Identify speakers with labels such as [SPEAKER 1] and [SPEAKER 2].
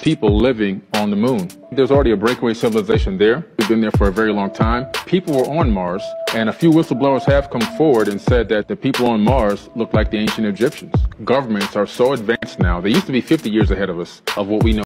[SPEAKER 1] people living on the moon. There's already a breakaway civilization there. We've been there for a very long time. People were on Mars, and a few whistleblowers have come forward and said that the people on Mars look like the ancient Egyptians. Governments are so advanced now. They used to be 50 years ahead of us of what we know.